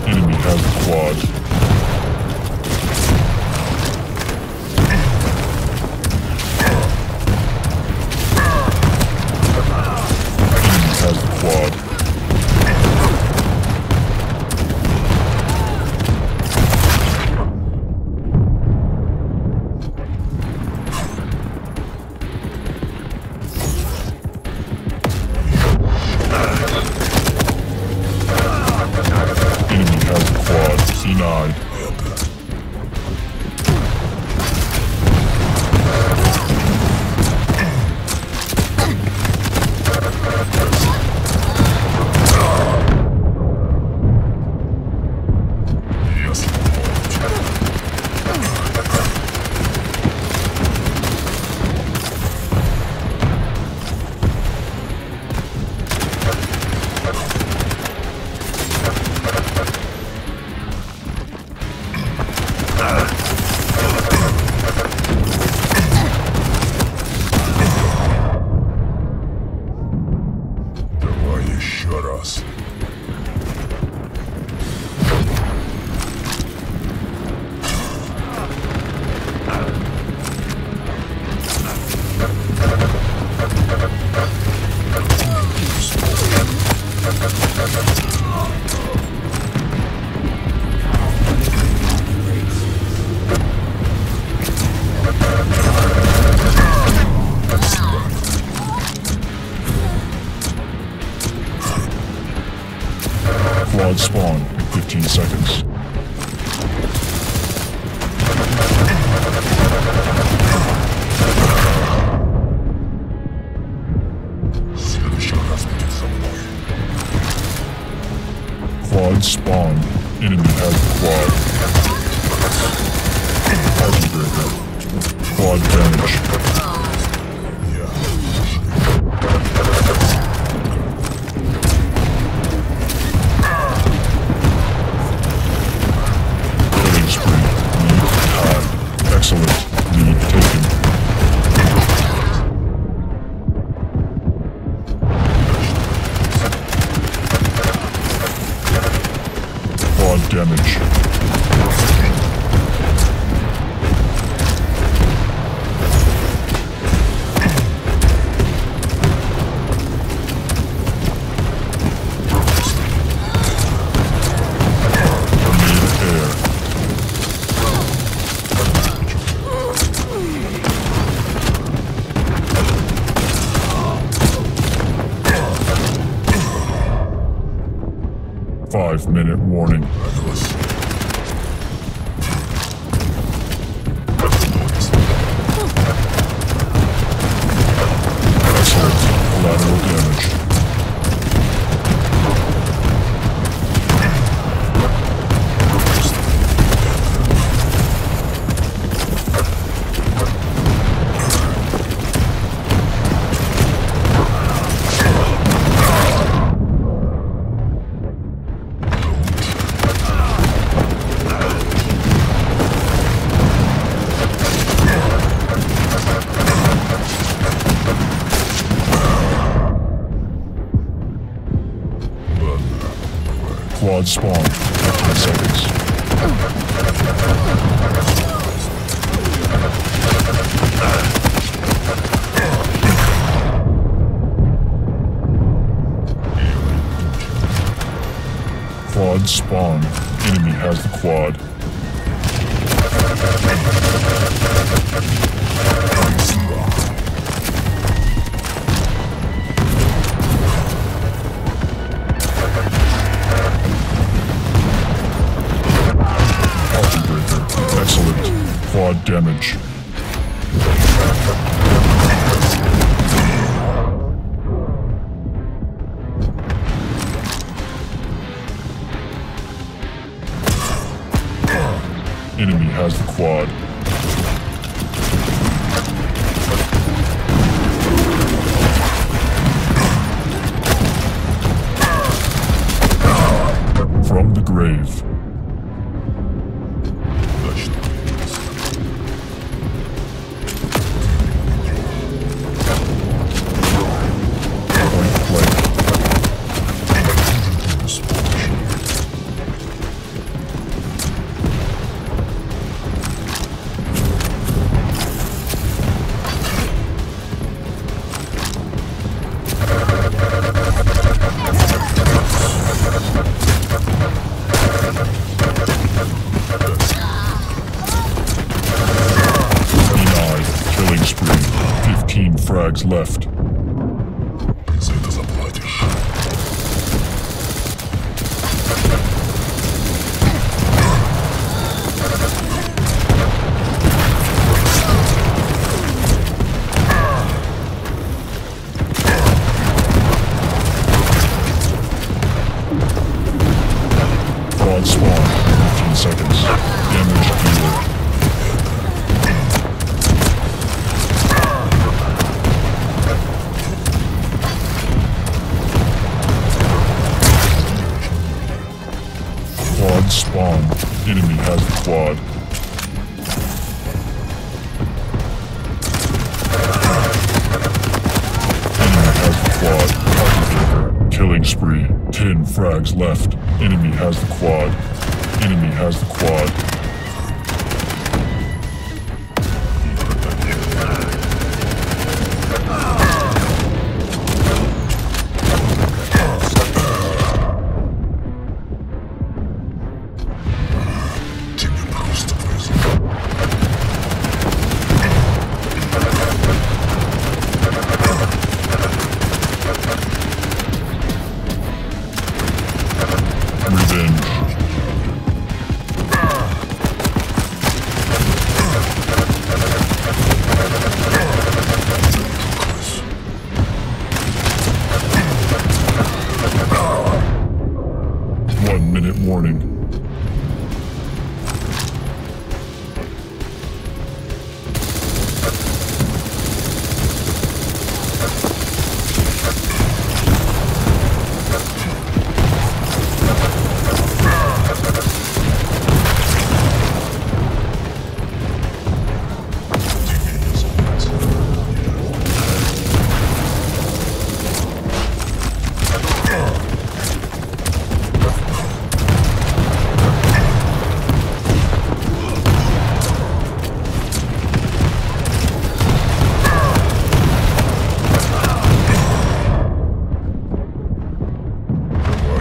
Enemy has the quad. Enemy has the quad. Enemy has the quad. Denied. Quad spawn in 15 seconds. Quad spawn. Enemy has the quad. Party breaker. Quad damage. Killing spree. Lead tied. Excellent. Lead taken. Quad damage. Grenade air. Five-minute warning. Excellent. Collateral damage. Quad spawn. 15 seconds. Quad spawn. Enemy has the quad. Excellent. Quad damage. Enemy has the quad. From the grave. frags left. За это заплатишь. Quad spawn, 15 seconds. Damage dealer. Quad spawn. Enemy has the quad. Enemy has the quad. Target killing spree. 10 frags left. Enemy has the quad. Enemy has the quad. Тебе просто повезло. Revenge. One-minute warning.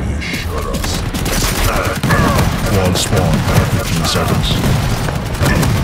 Quad spawn, 15 seconds.